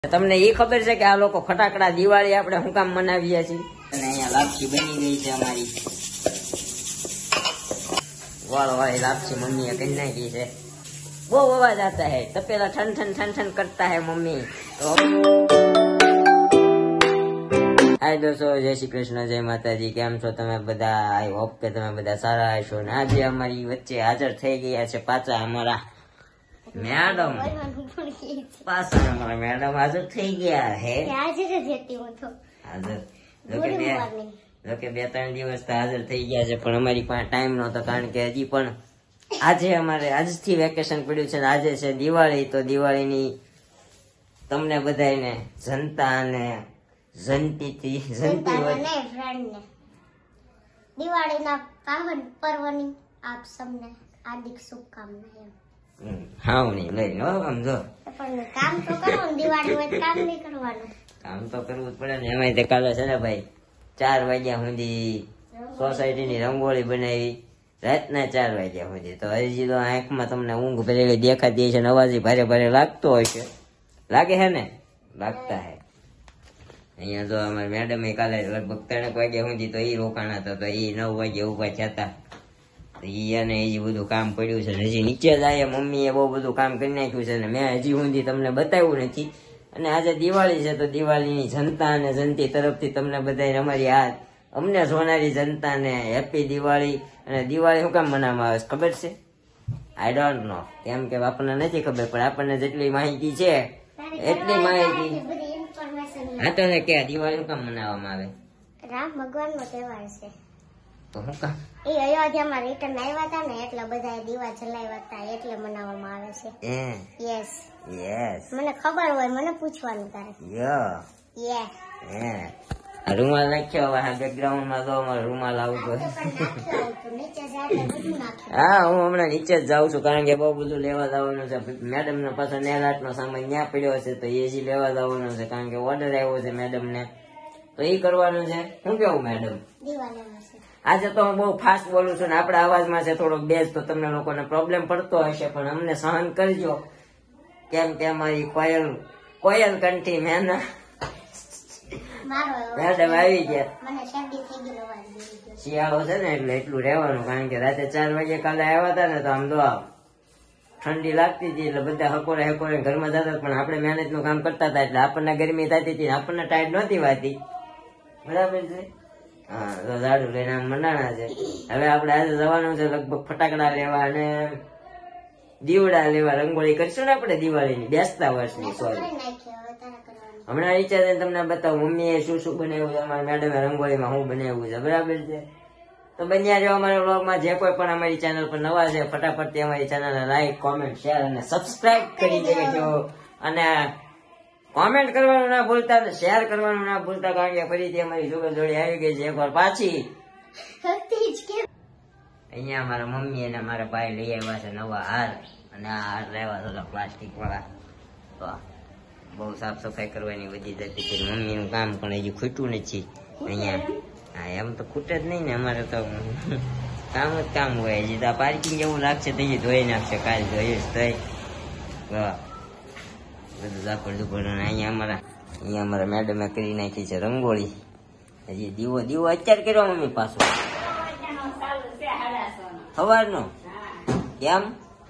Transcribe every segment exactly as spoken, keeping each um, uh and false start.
તમને એ ખબર છે કે આ લોકો ફટાકડા દિવાળી આપણે શું કામ મનાવીએ છીએ? અને અહીંયા લાપસી બની ગઈ છે અમારી વાળ વાળી લાપસી મમ્મીએ કરી નાખી છે. બહુ અવાજ आता है તપેલા ઠન ઠન ઠન ઠન કરતા है મમ્મી. તો હાય દોસ્તો, જય શ્રી કૃષ્ણ, જય માતાજી. કેમ છો તમે બધા? આઈ હોપ કે તમે બધા સારા હશો. ને આજે અમારી વચ્ચે હાજર થઈ ગયા છે પાછા અમારા મેડમ. પાછા અમારા મેડમ હાજર થઈ ગયા હે. હાજર જોકે બે ત્રણ દિવસ તો હાજર થઈ ગયા છે, પણ અમારી પાસે ટાઈમ નહોતો, કારણ કે હજી પણ આજે અમારે આજથી વેકેશન પડ્યું છે. આજે છે દિવાળી. તો દિવાળીની તમને બધાને જનતા અને જનતીથી જનતી દિવાળીના પાવન પર્વની આપ સૌને હાર્દિક શુભકામનાઓ. હા નહીં લઈ લો આમ જો પણ કામ તો કરો ને, દિવાળી હોય કામ નહીં કરવાનું. કામ તો કરવું જ પડે ને. એમાં તે કાલે છે ને ભાઈ ચાર વાગ્યા સુધી સોસાયટી ની રંગોળી બનાવી, રાતના ચાર વાગ્યા સુધી. તો હજી તો આંખમાં તમને ઊંઘ ભરેલી દેખાતી છે, અવાજ ભારે ભારે લાગતો હોય છે. લાગે છે ને? લાગતા હે. અહીંયા તો અમારે મેડમ કાલે લગભગ ત્રણેક વાગ્યા સુધી તો એ રોકાણા હતા, તો એ નવ વાગ્યા ઉભા થયા. એને હજી બધું કામ પડ્યું છે. હજી નીચે જાય મમ્મીએ બહુ બધું કામ કરી નાખ્યું છે ને મેં હજી સુધી તમને બતાવ્યું નથી. અને આજે દિવાળી છે, તો દિવાળીની જનતા અને જનતી તરફથી તમને બધા અમારી આ અમને સોનારી જનતાને હેપી દિવાળી. અને દિવાળી શું કામ મનાવવામાં આવે છે ખબર છે? I don't know. કેમ કે આપણને નથી ખબર, પણ આપણને જેટલી માહિતી છે એટલી માહિતી. હા તો કે દિવાળી શું કામ મનાવવામાં આવે? રામ ભગવાન નો તહેવાર છે. તો શું કામ? એ અયોધ્યામાં રિટર્ન આવ્યા હતા ને, એટલે બધા દીવા જલાવ્યા હતા, એટલે મનાવવામાં આવે છે. યસ યસ મને ખબર હોય, મને પૂછવાનું તારે. યો યે હે રૂમાલ નાખ્યો હવે બેકગ્રાઉન્ડ માં. તો અમારો રૂમાલ આવતો. હા, હું હમણાં નીચે જ જાઉં છું, કારણ કે બહુ બધું લેવા જવાનું છે. મેડમ ને પાછો નેલ આર્ટ નો સામાન ત્યાં પડ્યો છે, તો એ જ લેવા જવાનું છે, કારણ કે ઓર્ડર આવ્યો છે મેડમ ને, તો એ કરવાનું છે. શું કેવું મેડમ? આજે તો હું બહુ ફાસ્ટ બોલું છું ને આપણા અવાજમાં છે થોડોક બેઝ, તો તમને લોકોને પ્રોબ્લેમ પડતો હશે, પણ અમને સહન કરજો. કેમ કે અમારી કોયલ કોયલ કંઠી મેના મેડમ આવી ગયા. શિયાળો છે ને એટલે એટલું રહેવાનું, કારણ કે રાતે ચાર વાગે કાલે આવ્યા હતા ને, તો આમ તો ઠંડી લાગતી હતી, એટલે બધા હકોરે હકોરે ઘરમાં જતા, પણ આપણે મહેનત નું કામ કરતા હતા, એટલે આપણને ગરમી થતી હતી, આપણને ટાઈટ નહોતી વાતી. બરાબર છે? હા, તો ઝાડુ લઈને આમ મંડાણા છે. હવે આપણે આજે જવાનું છે લગભગ ફટાકડા લેવા અને દીવડા લેવા. રંગોળી કરશું ને આપણે દિવાળીની, બેસતા વર્ષની. સોરી, હમણાં વિચારે તમને બતાવું મમ્મીએ શું શું બનાવ્યું છે, અમારા મેડમે રંગોળીમાં શું બનાવ્યું છે. બરાબર છે? તો બન્યા જો અમારા વ્લોગમાં. જે કોઈ પણ અમારી ચેનલ પર નવા છે, ફટાફટથી અમારી ચેનલને લાઈક, કોમેન્ટ, શેર અને સબસ્ક્રાઇબ કરી દેજો. અને કોમેન્ટ કરવાનું ના ભૂલતા, શેર કરવાનું ના ભૂલતા, કારણ કે ફરીથી અમારી જોડે જોડી આવી ગઈ છે એકવાર પાછી. અહીંયા મારા મમ્મી અને મારા ભાઈ લઈ આવ્યા છે નવા હાર, અને આ હાર લેવા હતા પ્લાસ્ટિક વાળા. તો બહુ સાફ સફાઈ કરવાની વધી જતી હતી. મમ્મીનું કામ પણ હજી ખૂટ્યું નથી અહીંયા. હા, એમ તો ખૂટે જ નહીં ને, અમારે તો કામ જ કામ હોય. હજી તો પાર્કિંગ એવું લાગશે તો ધોઈ નાખશે, કાલ જોઈશ થઈ બધું ઝાપડ ઝુપડ. અહીંયા અમારા અહીંયા અમારા મેડમે કરી નાખી છે રંગોળી. હજી દીવો દીવો અત્યારે કર્યો મમ્મી પાછો સવારનો. કેમ?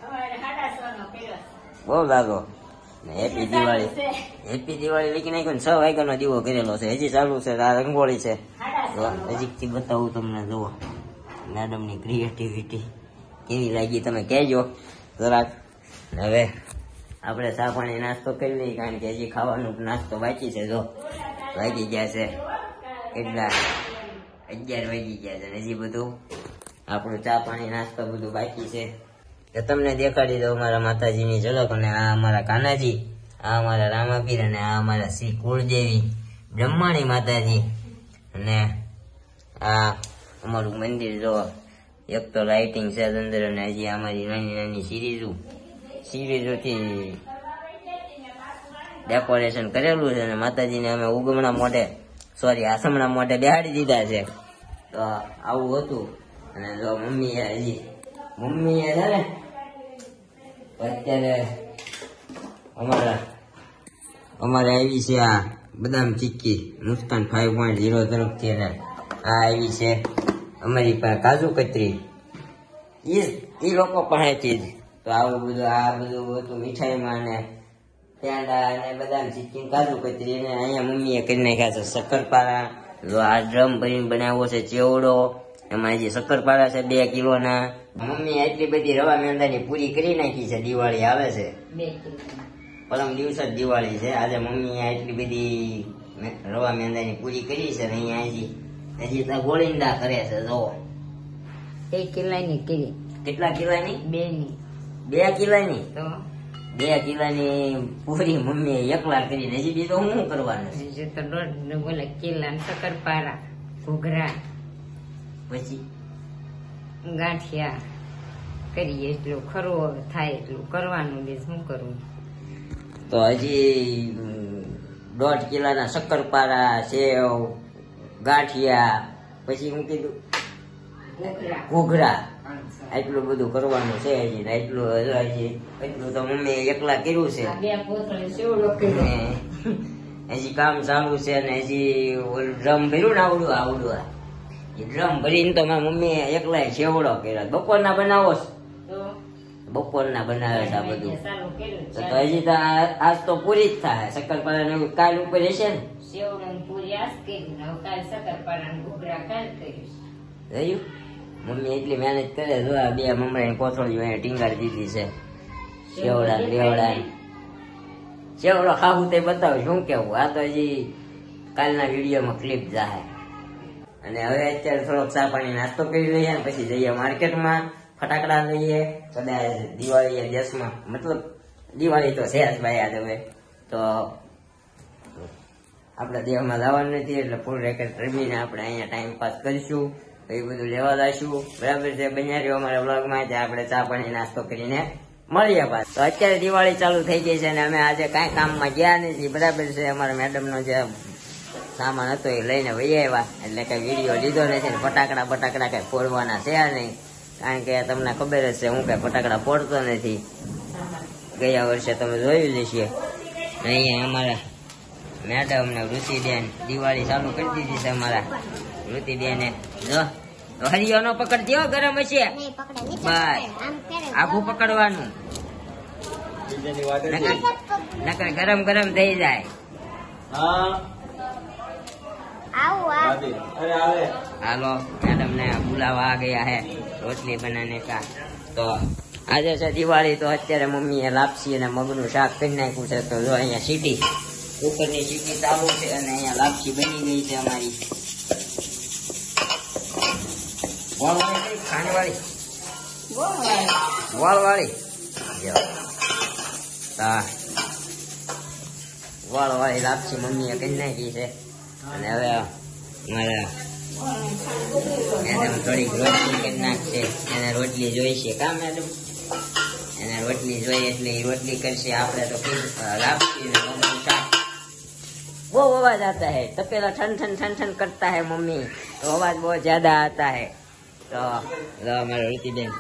બહુ લાગો. હેપી દિવાળી, હેપી દિવાળી લખી નાખ્યો ને. છ વાગ્યાનો દીવો કરેલો છે, હજી ચાલુ છે. આ રંગોળી છે, નજીકથી બતાવું તમને. જુઓ મેડમ ની ક્રિએટિવિટી કેવી લાગી તમે કહેજો જરાક. હવે આપણે ચા પાણી નાસ્તો કરી લઈએ, કારણ કે હજી ખાવાનો નાસ્તો બાકી છે. જો વાગી ગયા છે કેટલા, અગિયાર વાગી ગયા છે, હજી બધું આપણું ચા પાણી નાસ્તો બધું બાકી છે. તો તમને દેખાડી દઉં અમારા માતાજીની ઝલક. અને આ અમારા કાનાજી, આ અમારા રામાપીર, અને આ અમારા શ્રી કુળદેવી બ્રહ્માણી માતાજી. અને આ અમારું મંદિર જો, એક તો લાઇટિંગ છે અંદર, અને હજી અમારી નાની નાની સિરીઝો સિરીઝોથી ડેકોરેશન કરેલું છે. અને માતાજીને અમે ઉગમણા મોઢે, સોરી આસમણા મોઢે બેહાડી દીધા છે. તો આવું હતું. અને જો મમ્મી હજી મમ્મી છે ને અત્યારે અમારા અમારે આવી છે આ બદામ chikki Muskan five point zero તરફથી અને આ આવી છે અમારી પાસે કાજુ કતરી એ એ લોકો પાસેથી જ. તો આવું બધું આ બધું હતું મીઠાઈમાં ને પેંડા અને બદામ ચીક્કી કાજુ કતરી અને અહીંયા મમ્મીએ કરી નાખ્યા છે શક્કરપારા. જો આ ડ્રમ ભરીને બનાવ્યો છે ચેવડો, એમાં જે શક્કરપારા છે બે કિલોના. મમ્મી એટલી બધી રવા મેંદાની પૂરી કરી નાખી છે. દિવાળી આવે છે, પરમ દિવસ જ દિવાળી છે. આજે મમ્મીએ એટલી બધી રવા મેંદાની પૂરી કરી છે ને અહીંયા હજી હજી તો ગોળીંદા કરે છે. જો એક કિલ્લાની કરી. કેટલા કિલાની? બે ની. બે કિલાની? તો બે કિલાની પૂરી મમ્મીએ એકલા કરીને હજી બીજો શું કરવાનું છે? હજુ તો દોઢ બોલે કિલ્લા શક્કરપારા ઘૂઘરા પછી ગાંઠિયા કરીએ. એટલું ખરવો થાય એટલું કરવાનું. બે શું કરવું? તો હજી દોઢ કિલાના શક્કરપારા, સેવ, ગાંઠિયા, પછી હું કીધું ઘૂઘરા ઘૂઘરા, એટલું બધું કરવાનું છે હજી. એટલું હજી એટલું તો મમ્મી એકલા કર્યું છે. બે પોતળી સેવડો કર્યો. ને હજી કામ ચાલુ છે ને હજી ડ્રમ ભર્યું ને આવડું આવડું એ ડ્રમ ભરીને તો મારી મમ્મી એકલા સેવડો કર્યો. બપોરના બનાવો છો? તો બપોરના બનાવે છે આ બધું. ચાલુ કર્યું. તો હજી તો આ- આજ તો પૂરી જ થાય. શક્કરપારા ને એવું કાલ ઉપર હશે ને? સેવડો ને પૂરી આજ કરી. હવે કાલ શક્કરપારા ને ઘૂઘરા કાલ કરીશ. જોયું મમ્મી એટલી મહેનત કરે. જો આ બે મમરાની કોથળીઓ અહીંયા ટીંગાડી દીધી છે. સેવડા લેવડા સેવડો ખાવું તે બતાવું શું કેવું. આ તો હજી કાલના વિડીયોમાં ક્લિપ જાહે. અને હવે અત્યારે થોડોક ચા પાણી નાસ્તો કરી લઈએ ને પછી જઈએ માર્કેટમાં ફટાકડા લઈએ. કદાચ દિવાળી દેશમાં મતલબ દિવાળી તો છે જ ભાઈ આજે. હવે તો આપણા દેહમાં લાવવાનું નથી એટલે ફૂલ રેકેટ રમીને આપણે અહીંયા ટાઈમ પાસ કરીશું. એ બધું લેવા જઈશું. બરાબર છે? બન્યા રહ્યો અમારા વ્લોગમાં. ત્યાં આપણે ચા પાણી નાસ્તો કરીને મળીએ પાછ. તો અત્યારે દિવાળી ચાલુ થઈ ગઈ છે અને અમે આજે કાંઈ કામમાં ગયા નથી. બરાબર છે? અમારા મેડમનો જે સામાન હતો એ લઈને વહી આવ્યા એટલે કઈ વિડીયો લીધો નથી. ફટાકડા બટાકડા કઈ ફોડવાના છે નહીં, કારણ કે તમને ખબર જ છે હું કઈ ફટાકડા ફોડતો નથી. ગયા વર્ષે તમે જોયું જ છે. અહીંયા અમારા મેડમ ને ઋષિબેન દિવાળી ચાલુ કરી દીધી છે. અમારા ઋષિબેને જો હરિયો નો પકડ દો, ગરમ હશે. નહીં પકડે નીચે બસ. પકડે. આમ કરે. આખું પકડવાનું, નકર નકર ગરમ ગરમ થઈ જાય. આવું આ હાલો મેડમ ને बुलावा आ गया है रोटली बनाने का. તો આજે છે દિવાળી. તો અત્યારે મમ્મીએ લાપસી અને મગનું શાક કરી નાખ્યું છે. તો જો અહીંયા સીટી ઉપરની સીટી ચાલુ છે અને અહીંયા લાપસી બની ગઈ છે અમારી. વાળવાળી ખાંડવાળી વાળવાળી હા વાળવાળી લાપસી મમ્મીએ કરી નાખી છે. અને હવે મારા મેડમ થોડીક રોટલી કરી નાખશે. એને રોટલી જોઈશે કા મેડમ? એને રોટલી જોઈએ એટલે એ રોટલી કરશે. આપણે તો લાપસી ને મગનું શાક. वो आवाज आता है तपेला ठन ठन ठन ठन करता है मम्मी, तो आवाज बहुत ज्यादा आता है. तो हमारे ऋति बेन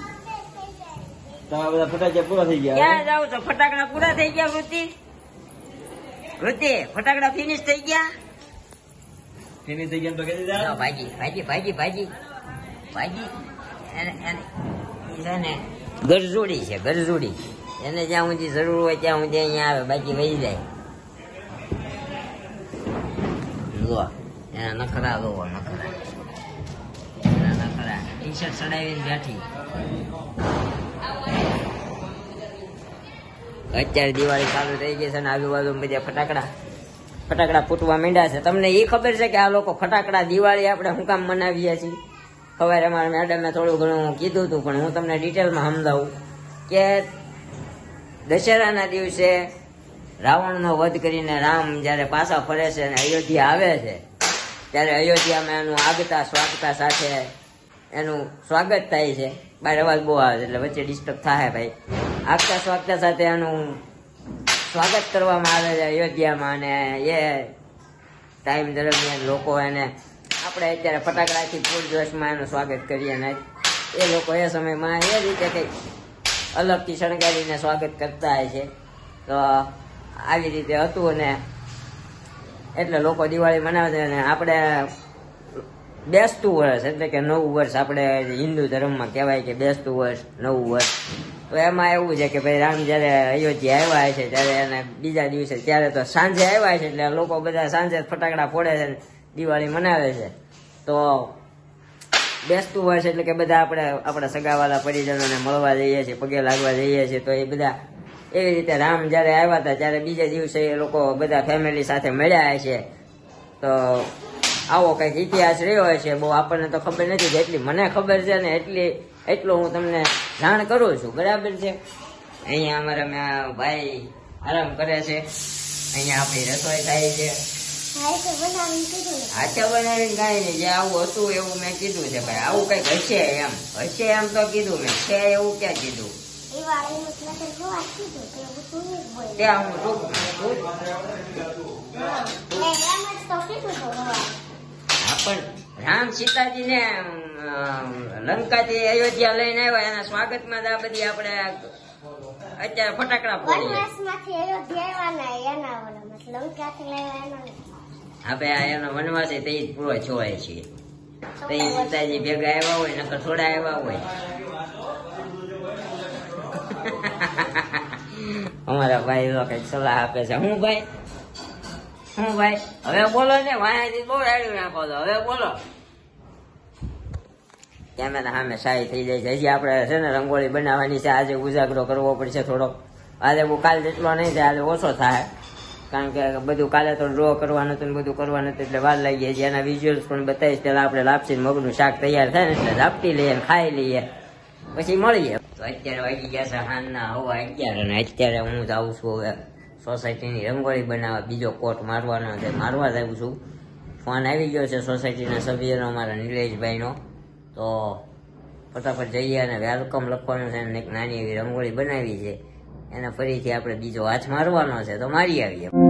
ફટાકડા પૂરા થઈ ગયા. ક્યાં જાવ છો? ફટાકડા પૂરા થઈ ગયા ઋતિ? ઋતિ ફટાકડા ફિનિશ થઈ ગયા? ફિનિશ થઈ ગયા તો કહી દીધા. લો, ભાજી ભાજી ભાજી ભાજી ભાજી એને એને ઈ છે ને ગરજોડી છે, ગરજોડી. એને જ્યાં સુધી જરૂર હોય ત્યાં સુધી અહીંયા આવે, બાકી વહી જાય. જો એના નખરા જોવો, નખરા એના નખરા. ટી શર્ટ ચડાવીને બેઠી. અત્યારે દિવાળી ચાલુ થઈ ગઈ છે ને આજુબાજુ બધા ફટાકડા ફટાકડા ફૂટવા માંડ્યા છે. તમને એ ખબર છે કે આ લોકો ફટાકડા દિવાળી આપણે શું કામ મનાવીએ છીએ? સવારે અમારા મેડમે થોડું ઘણું કીધું હતું, પણ હું તમને ડિટેલમાં સમજાવું કે દશેરાના દિવસે રાવણનો વધ કરીને રામ જ્યારે પાછા ફરે છે અને અયોધ્યા આવે છે, ત્યારે અયોધ્યામાં એનું આગતા સ્વાગતા સાથે એનું સ્વાગત થાય છે. બહાર અવાજ બહુ આવે છે એટલે વચ્ચે ડિસ્ટર્બ થાય ભાઈ. આગતા સ્વાગતા સાથે એનું સ્વાગત કરવામાં આવે છે અયોધ્યામાં. અને એ ટાઈમ દરમિયાન લોકો એને આપણે અત્યારે ફટાકડાથી પૂરજોશમાં એનું સ્વાગત કરીએ ને એ લોકો એ સમયમાં એ રીતે કંઈક અલગથી શણગારીને સ્વાગત કરતા હોય છે. તો આવી રીતે હતું ને એટલે લોકો દિવાળી મનાવે છે. અને આપણે બેસતું વર્ષ એટલે કે નવું વર્ષ આપણે હિન્દુ ધર્મમાં કહેવાય કે બેસતું વર્ષ નવું વર્ષ. તો એમાં એવું છે કે ભાઈ રામ જયારે અયોધ્યા આવ્યા છે ત્યારે એના બીજા દિવસે ત્યારે તો સાંજે આવ્યા છે એટલે લોકો બધા સાંજે ફટાકડા ફોડે છે દિવાળી મનાવે છે. તો બેસતું વર્ષ એટલે કે બધા આપણે આપણા સગાવાલા પરિજનોને મળવા જઈએ છીએ, પગે લાગવા જઈએ છીએ. તો એ બધા એવી રીતે રામ જયારે આવ્યા હતા ત્યારે બીજા દિવસે એ લોકો બધા ફેમિલી સાથે મળ્યા છે. તો આવો કંઈક ઇતિહાસ રહ્યો છે. બહુ આપણને તો ખબર નથી, જેટલી મને ખબર છે ને એટલી એટલું હું તમને જાણ કરું છું. બરાબર છે. અહીંયા અમારા ભાઈ આરામ કરે છે, અહીંયા આપણી રસોઈ થાય છે. હાચા બનાવીને કાંઈ નહીં, જે આવું હતું એવું મેં કીધું છે ભાઈ. આવું કઈક હશે એમ હશે એમ તો કીધું મેં, છે એવું ક્યાં કીધું? ત્યાં હું પણ રામ સીતાજી ને લંકા થી અયોધ્યા લઈને આવ્યા એના સ્વાગત માં આ બધી આપણે અત્યારે ફટાકડા ફોડીએ. આપણે આ એનો વનવાસ તે જ પૂરો જોવાય છે. તો એ સીતાજી ભેગા આવ્યા હોય નકર થોડા આવ્યા હોય. અમારા ભાઈ તો કઈક સલાહ આપે છે. હું ભાઈ હું ભાઈ હવે બોલો ને, વાયાથી બહુ રાડ્યું નાખો તો હવે બોલો. કેમેરા સામે સાઈ થઈ જાય છે. હજી આપણે છે ને રંગોળી બનાવવાની છે. આજે ઉજાગરો કરવો પડશે થોડોક. આજે બહુ કાલ જેટલો નહીં થાય, આજે ઓછો થાય. કારણ કે બધું કાલે તો ડ્રો કરવાનું હતું ને બધું કરવાનું હતું એટલે વાર લાગી જાય. એના વિઝ્યુઅલ્સ પણ બતાવીશ. પેલા આપણે લાપસી મગનું શાક તૈયાર થાય ને એટલે લાપટી લઈએ ને ખાઈ લઈએ પછી મળીએ. તો અત્યારે વાગી ગયા છે હાનના હવા અગિયાર અને અત્યારે હું જાઉં છું હવે સોસાયટીની રંગોળી બનાવવા. બીજો કોટ મારવાનો છે, મારવા જ આવું છું. ફોન આવી ગયો છે સોસાયટીના સભ્યનો અમારા નિલેશભાઈનો. તો ફટાફટ જઈએ અને વેલકમ લખવાનું છે અને એક નાની એવી રંગોળી બનાવી છે. એને ફરીથી આપણે બીજો હાથ મારવાનો છે તો મારી આવીએ.